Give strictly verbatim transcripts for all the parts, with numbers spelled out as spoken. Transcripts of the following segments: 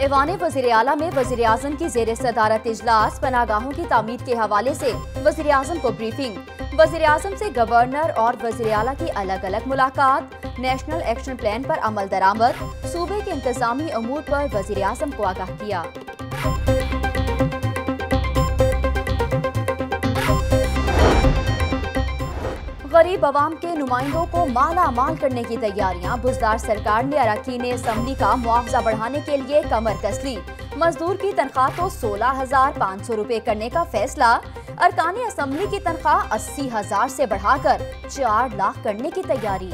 ऐवान वज़ीर आला में वज़ीर आज़म की ज़ेर सदारत इजलास, पनागाहों की तामीर के हवाले से वज़ीर आज़म को ब्रीफिंग। वज़ीर आज़म से गवर्नर और वज़ीर आला की अलग अलग मुलाकात, नेशनल एक्शन प्लान पर अमल दरामद, सूबे के इंतजामी अमूर पर वज़ीर आज़म को आगाह किया। गरीब अवाम के नुमाइंदों को माला माल करने की तैयारियां, बुज़दार सरकार ने अरकान असम्बली का मुआवजा बढ़ाने के लिए कमर कस ली। मजदूर की तनख्वाह तो सोलह हजार पाँच सौ रुपए करने का फैसला, अरकान असम्बली की तनख्वाह अस्सी हजार से बढ़ाकर चार लाख करने की तैयारी।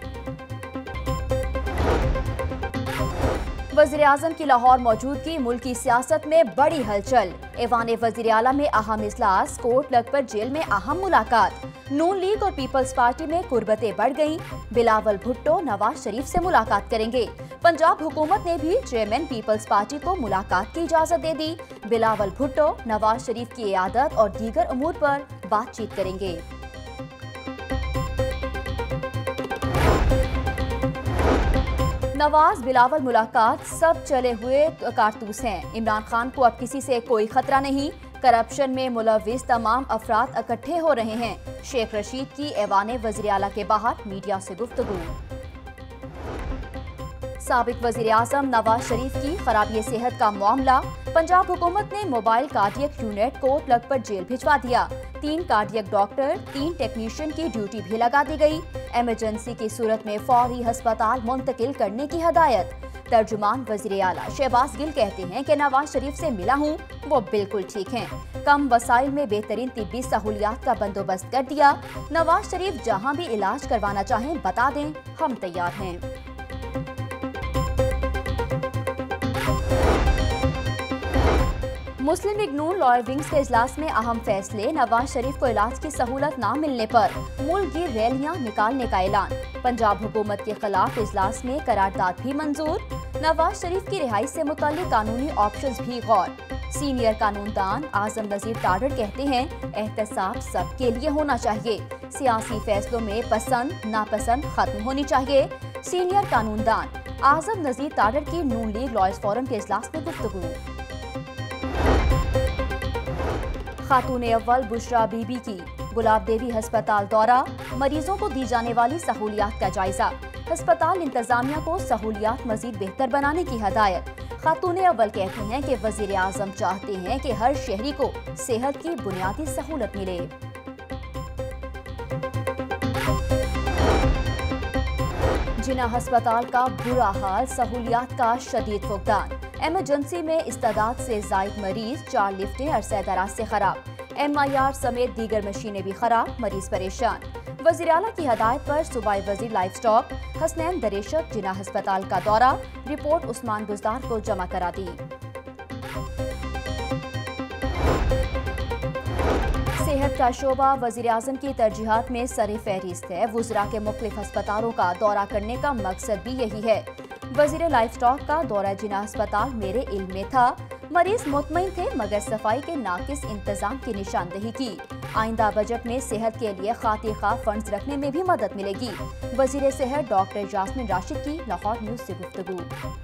वज़ीर आज़म की लाहौर मौजूदगी मुल्की सियासत में बड़ी हलचल, ऐवान वज़ीर आला में अहम इजलास, कोट लखपत जेल में अहम मुलाकात, नून लीग और पीपल्स पार्टी में कुर्बतें बढ़ गईं, बिलावल भुट्टो नवाज शरीफ से मुलाकात करेंगे। पंजाब हुकूमत ने भी चेयरमैन पीपल्स पार्टी को मुलाकात की इजाजत दे दी। बिलावल भुट्टो नवाज शरीफ की इयादत और दीगर अमूर पर बातचीत करेंगे। नवाज बिलावल मुलाकात सब चले हुए कारतूस हैं। इमरान खान को अब किसी से कोई खतरा नहीं, करप्शन में मुलविस तमाम अफराद इकट्ठे हो रहे हैं। शेख रशीद की ऐवान वज़ीर आला के बाहर मीडिया से गुफ्तगू। साबिक वज़ीर आज़म नवाज शरीफ की खराबी सेहत का मामला, पंजाब हुकूमत ने mobile cardiac unit Kot Lakhpat jail भिजवा दिया। तीन कार्डियक डॉक्टर, तीन टेक्नीशियन की ड्यूटी भी लगा दी गई। इमरजेंसी की सूरत में फौरी अस्पताल मुंतकिल करने की हदायत। तर्जुमान वज़ीर आला शहबाज गिल कहते हैं कि नवाज शरीफ से मिला हूँ, वो बिल्कुल ठीक हैं। कम वसाइल में बेहतरीन तिब्बी सहूलियात का बंदोबस्त कर दिया। नवाज शरीफ जहाँ भी इलाज करवाना चाहें बता दें, हम तैयार हैं। मुस्लिम लीग नून लॉयर विंग्स के इजलास में अहम फैसले, नवाज शरीफ को इलाज की सहूलत न मिलने पर मुल्क की रैलियां निकालने का ऐलान। पंजाब हुकूमत के खिलाफ इजलास में करारदाद भी मंजूर। नवाज शरीफ की रिहाई से मुताल्लिक कानूनी ऑप्शंस भी गौर। सीनियर कानूनदान आजम नजीर ताडर कहते हैं, एहतसाब सबके लिए होना चाहिए, सियासी फैसलों में पसंद नापसंद खत्म होनी चाहिए। सीनियर कानूनदान आजम नजीर ताडर की नून लीग लॉयर्स फोरम के इजलास में गुफ्तगू। खातून अव्वल बुशरा बीबी की गुलाब देवी अस्पताल दौरा, मरीजों को दी जाने वाली सहूलियात का जायजा। अस्पताल इंतजामिया को सहूलियात मजीद बेहतर बनाने की हदायत। खातून अव्वल कहती हैं कि वज़ीर आज़म चाहते हैं कि हर शहरी को सेहत की बुनियादी सहूलत मिले। जिना अस्पताल का बुरा हाल, सहूलियात का शदीद फुकदान। इमरजेंसी में इस्तादाद से जायद मरीज, चार लिफ्टें अरसे दराज से खराब। एम आई आर समेत दीगर मशीनें भी खराब, मरीज परेशान। वज़ीर आला की हदायत पर सूबाई वज़ीर लाइफ स्टॉक हसनैन दरेशक जिना अस्पताल का दौरा, रिपोर्ट उस्मान बुज़दार को जमा करा दी। सेहत का शोबा वज़ीर आज़म की तरजीहात में सरे फहरिस्त है। वुज़रा के मुख्तलिफ अस्पतालों का दौरा करने का मकसद भी यही है। वज़ीर लाइफ स्टॉक का दौरा जिना अस्पताल मेरे इल्म में था, मरीज मुतमईन थे मगर सफाई के नाकिस इंतजाम की निशानदेही की। आइंदा बजट में सेहत के लिए खातिर खा फंड्स रखने में भी मदद मिलेगी। वज़ीर सेहत डॉक्टर जास्मिन राशिद की लाहौर न्यूज से गुफ्तगू।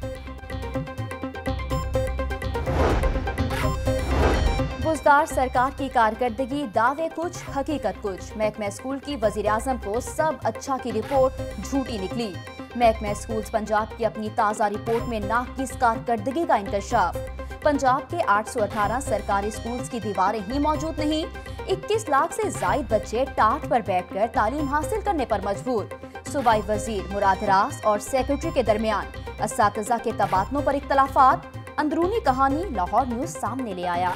बुज़दार सरकार की कारकर्दगी, दावे कुछ हकीकत कुछ। महकमा स्कूल की वज़ीर आज़म को सब अच्छा की रिपोर्ट झूठी निकली। महकमा स्कूल्स पंजाब की अपनी ताज़ा रिपोर्ट में नाकिस कारकर्दगी का इंकशाफ। पंजाब के आठ सौ अठारह सरकारी स्कूल्स की दीवारें ही मौजूद नहीं। इक्कीस लाख से जायद बच्चे टाट पर बैठकर तालीम हासिल करने पर मजबूर। सूबाई वजीर मुराद रास और सेक्रेटरी के दरमियान असातिज़ा के तबादलों पर इख्तलाफात। अंदरूनी कहानी लाहौर न्यूज सामने ले आया।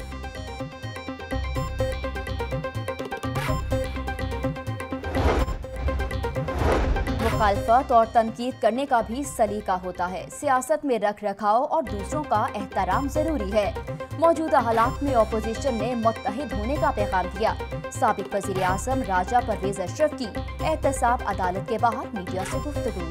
मुखालफत और तनकीद करने का भी सलीका होता है। सियासत में रख रखाव और दूसरों का एहतराम जरूरी है। मौजूदा हालात में अपोजिशन ने मुत्तहिद होने का पैगाम दिया। साबिक वज़ीर आज़म राजा परवेज अशरफ की एहतसाब अदालत के बाहर मीडिया से गुफ्तगू।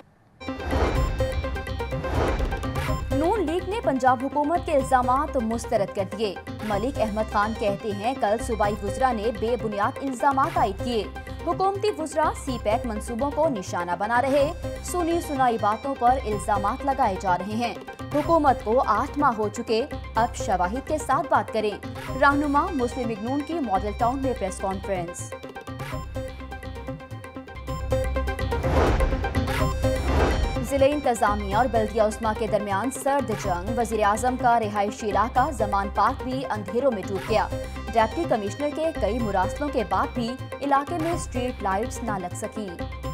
नून लीग ने पंजाब हुकूमत के इल्जामात मुस्तरद कर दिए। मलिक अहमद खान कहते हैं, कल सूबाई वुज़रा ने बेबुनियाद इल्जामात आयद किए। हुकूमती वुज़रा सी पैक मंसूबों को निशाना बना रहे। सुनी सुनाई बातों पर इल्जामात लगाए जा रहे हैं। हुकूमत को आठ माह हो चुके, अब शवाहिद के साथ बात करें। रहनुमा मुस्लिम लीग नून की मॉडल टाउन में प्रेस कॉन्फ्रेंस। जिले इंतजामिया और बल्दिया उस्मा के दरमियान सर्द जंग। वजीर आजम का रिहायशी इलाका जमान पार्क भी अंधेरों में डूब गया। डिप्टी कमिश्नर के कई मुरासलों के बाद भी इलाके में स्ट्रीट लाइट्स न लग सकी।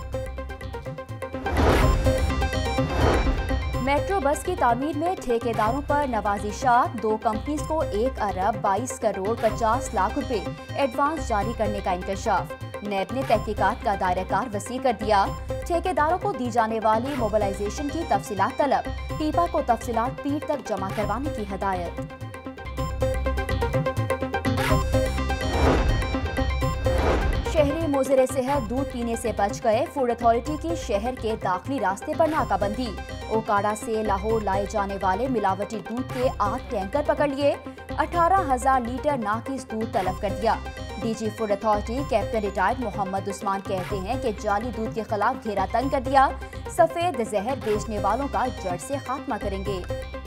मेट्रो बस की तामीर में ठेकेदारों पर नवाजिशात। दो कंपनीज को एक अरब बाईस करोड़ पचास लाख रुपए एडवांस जारी करने का इंकशाफ। नैब ने तहकीकात का दायराकार वसी कर दिया। ठेकेदारों को दी जाने वाली मोबिलाइजेशन की तफसीलात तलब। पीपा को तफसीलात पीर तक जमा करवाने की हदायत। शहरी मुज़रे सेहत दूध पीने से बच गए। फूड अथॉरिटी की शहर के दाखिली रास्ते पर नाकाबंदी। ओकाड़ा से लाहौर लाए जाने वाले मिलावटी दूध के आठ टैंकर पकड़ लिए। अठारह हजार लीटर नाकिस दूध तलब कर दिया। DG food authority captain retired Mohammad Usman कहते हैं कि जाली दूध के खिलाफ घेरा तंग कर दिया। सफेद जहर बेचने वालों का जड़ से खात्मा करेंगे।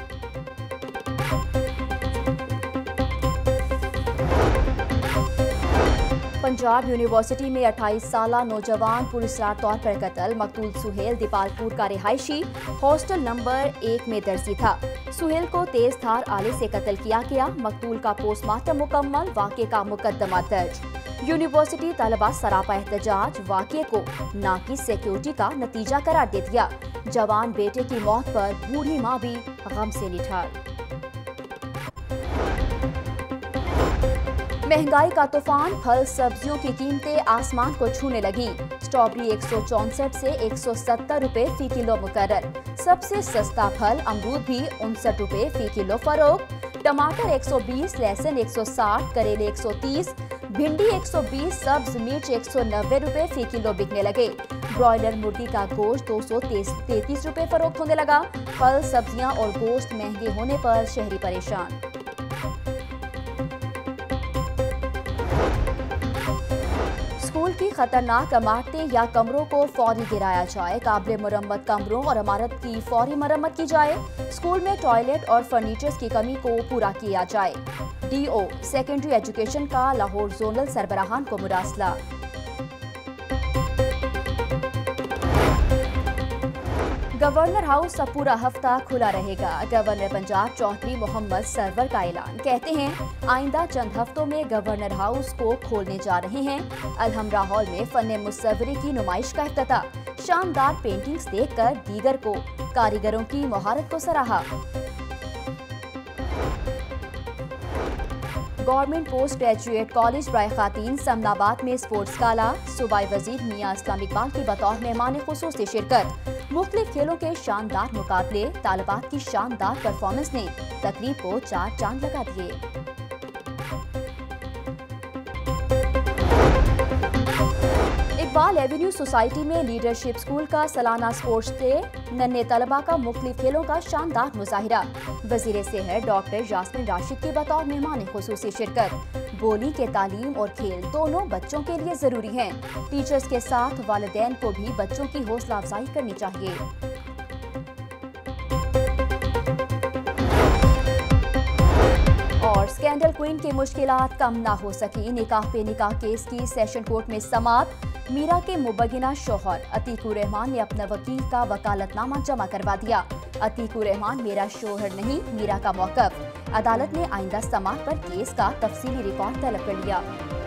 पंजाब यूनिवर्सिटी में अट्ठाईस साला नौजवान पुरस्कार तौर पर कत्ल। मकतूल सुहेल दीपालपुर का रिहायशी हॉस्टल नंबर एक में दर्जी था। सुहेल को तेज धार आले से कत्ल किया गया। मकतूल का पोस्टमार्टम मुकम्मल। वाक़े का मुकदमा दर्ज। यूनिवर्सिटी तलबा सरापा एहतजाज। वाक़े को नाकिस सिक्योरिटी का नतीजा करार दे दिया। जवान बेटे की मौत पर बूढ़ी माँ भी गम से निठार। महंगाई का तूफान। फल सब्जियों की कीमतें आसमान को छूने लगी। स्ट्रॉबेरी एक सौ चौसठ से एक सौ सत्तर रुपए फी किलो मुकर्रर। सबसे सस्ता फल अमरूद भी उनसठ रुपए फी किलो फरोख्त। टमाटर एक सौ बीस, लहसुन एक सौ साठ, करेले एक सौ तीस, भिंडी एक सौ बीस, सब्ज मिर्च एक सौ नब्बे रुपए फी किलो बिकने लगे। ब्रॉयलर मुर्गी का गोश्त दो सौ तैतीस रुपए फरोख्त होने लगा। फल सब्जियां और गोश्त महंगे होने पर शहरी परेशान। स्कूल की खतरनाक इमारतें या कमरों को फौरी गिराया जाए। काबिल मुरम्मत कमरों और इमारत की फौरी मरम्मत की जाए। स्कूल में टॉयलेट और फर्नीचर्स की कमी को पूरा किया जाए। डीओ सेकेंडरी एजुकेशन का लाहौर जोनल सरबराहान को मुरासला। गवर्नर हाउस अब पूरा हफ्ता खुला रहेगा। गवर्नर पंजाब चौधरी मोहम्मद सरवर का ऐलान। कहते हैं आइंदा चंद हफ्तों में गवर्नर हाउस को खोलने जा रहे हैं। अलहमरा हॉल में फन मुसव्वरी की नुमाइश का इफ्तिताह। शानदार पेंटिंग्स देखकर दीगर को कारीगरों की महारत को सराहा। गवर्नमेंट पोस्ट ग्रेजुएट कॉलेज बराए खातीन समनाबाद में स्पोर्ट्स गाला। सूबाई वजीर मियां इस्लाम इकबाल की बतौर मेहमान खुसूसी शिरकत। मुख्तलिफ खेलों के शानदार मुकाबले। तालिबात की शानदार परफॉर्मेंस ने तकरीब को चार चांद लगा दिए। इकबाल एवेन्यू सोसाइटी में लीडरशिप स्कूल का सालाना स्पोर्ट्स डे। नन्हे तलबा का मुख्तलिफ खेलों का शानदार मुजाहिरा। वजीर सेहत डॉक्टर यास्मीन राशिद की बतौर मेहमान खुसूसी शिरकत। बोली के तालीम और खेल दोनों बच्चों के लिए जरूरी हैं। टीचर्स के साथ वालिदैन को भी बच्चों की हौसला अफजाई करनी चाहिए। और स्कैंडल क्वीन की मुश्किलात कम ना हो सकी। निकाह पे निकाह केस की सेशन कोर्ट में समाअत। मीरा के मुबगिना शौहर अतीकुर रहमान ने अपना वकील का वकालतनामा जमा करवा दिया। अतीकुर रहमान मेरा शौहर नहीं, मीरा का मौकफ। अदालत ने आइंदा समाअत पर केस का तफसीली रिकॉर्ड तलब कर लिया।